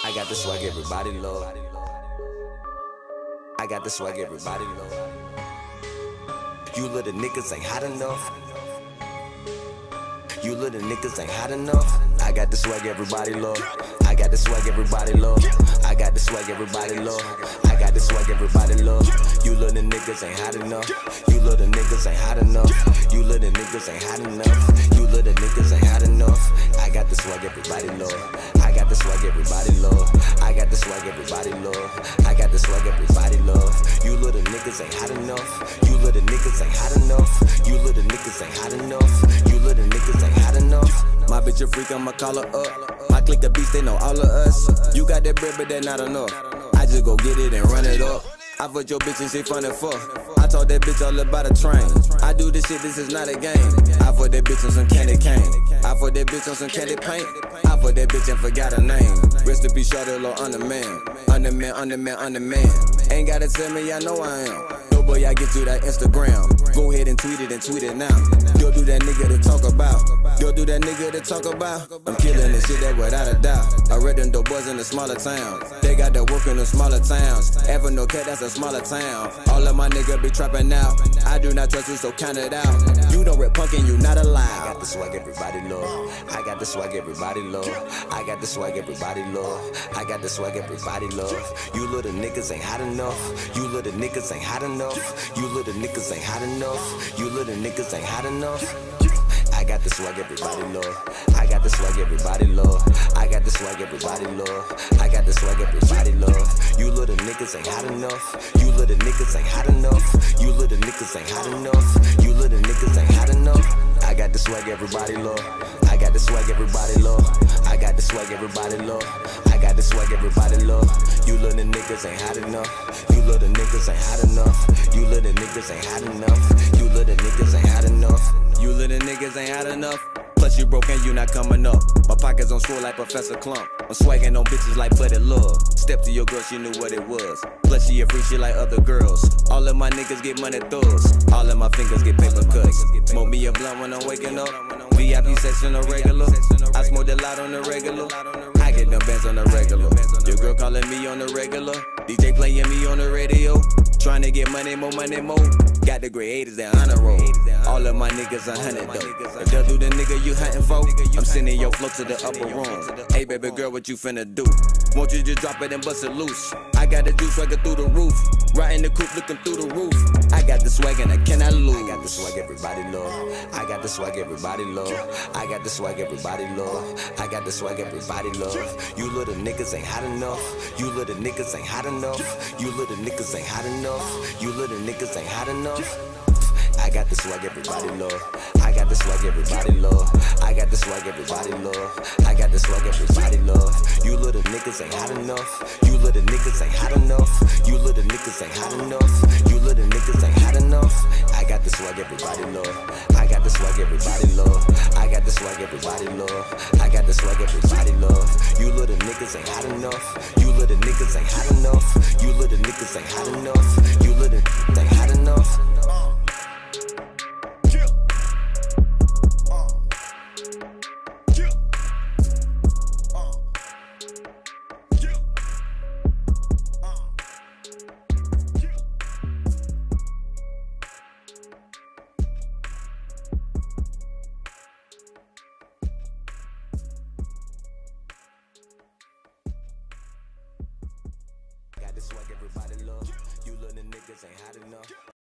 I got the swag everybody love. I got the swag everybody love. You little niggas ain't hot enough. You little niggas ain't hot enough. I got the swag everybody love. I got the swag everybody love. I got the swag everybody love. I got the swag everybody love. You little niggas ain't hot enough. You little niggas ain't hot enough. You little niggas ain't hot enough. You little niggas ain't hot enough. I got the swag everybody love. I got the swag everybody love. I got the swag everybody love. I got the swag everybody love. You little niggas ain't hot enough. You little niggas ain't hot enough. You little niggas ain't hot enough. You little niggas ain't hot enough. My bitch a freak, I'ma call her up. My clique a beast, they know all of us. You got that bread, but that not enough. I just go get it and run it up. I put your bitch and she fun and fuck. I told that bitch all about a train. I do this shit, this is not a game. I put that bitch on some candy cane. I put that bitch on some candy paint. I put that bitch and forgot her name. Rest in peace, shorty, little underman. Underman, underman, underman. Ain't gotta tell me, I know I am. No boy, I get you that Instagram. Go ahead and tweet it now. You'll do that nigga to talk about. You'll do that nigga to talk about. I'm killing this shit, that without a doubt. I read them dope boys in the smaller towns. They got that work in the smaller towns. Ever no cat, that's a smaller town. All of my niggas be trapping out. I do not trust you, so count it out. You don't rap punk and you not allowed. I got the swag everybody love. I got the swag everybody love. I got the swag everybody love. I got the swag everybody love. You little niggas ain't hot enough. You little niggas ain't hot enough. You little niggas ain't hot enough. You little niggas ain't hot enough. I got the swag everybody love. I got the swag everybody love. I got the swag everybody love. I got the swag everybody love. You little niggas ain't hot enough. You little niggas ain't hot enough. You little niggas ain't hot enough. You little niggas ain't hot enough. I got the swag everybody love. I got the swag everybody love. I got the swag everybody love. I got the swag everybody love. You little niggas ain't hot enough. You little niggas ain't hot enough. You little niggas ain't hot enough. You little niggas ain't hot enough. You little niggas ain't hot enough. Plus you broke and you not coming up. My pockets on swole like Professor Clump. I'm swagging on bitches like Buddy Love. Step to your girl, she knew what it was. Plus she a freak, she like other girls. All of my niggas get money thugs. All of my fingers get paper cuts. Smoke me a blunt when I'm waking up. VIP section on regular. I smoke the lot on the regular. I get them bands on the regular. Your girl calling me on the regular. DJ playing me on the radio. Trying to get money, more money, more. Got the grade 8s, they honor roll. All of my niggas 100 though. If that's who the nigga you hunting for, I'm sending your flow to the upper room. Hey baby girl, what you finna do? Won't you just drop it and bust it loose? I got the juice swagger through the roof. Riding the coupe looking through the roof. I got the swag and I cannot lose. I got the swag everybody love. I got the swag everybody love. I got the swag everybody love. I got the swag everybody love. You little niggas ain't hot enough. You little niggas ain't hot enough. You little niggas ain't hot enough. You little niggas ain't hot enough. I got the swag everybody love. I got the swag everybody love. I got the swag everybody love. I got the swag everybody love. You little niggas ain't hot enough. You little niggas ain't hot enough. You little niggas ain't hot enough. You little niggas ain't hot enough. I got the swag everybody love. I got the swag everybody love. I got the swag everybody love. I got the swag everybody love. You little niggas ain't hot enough. You little niggas ain't hot enough. You little niggas ain't hot enough. You little ain't hot enough. Got the swag everybody love. You little niggas ain't hot enough.